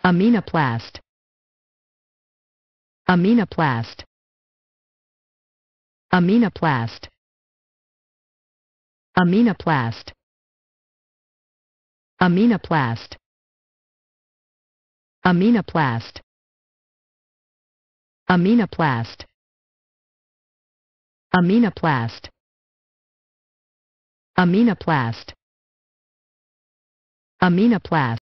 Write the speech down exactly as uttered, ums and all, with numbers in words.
aminoplast, aminoplast, aminoplast, aminoplast, aminoplast, aminoplast, aminoplast, aminoplast, aminoplast, aminoplast.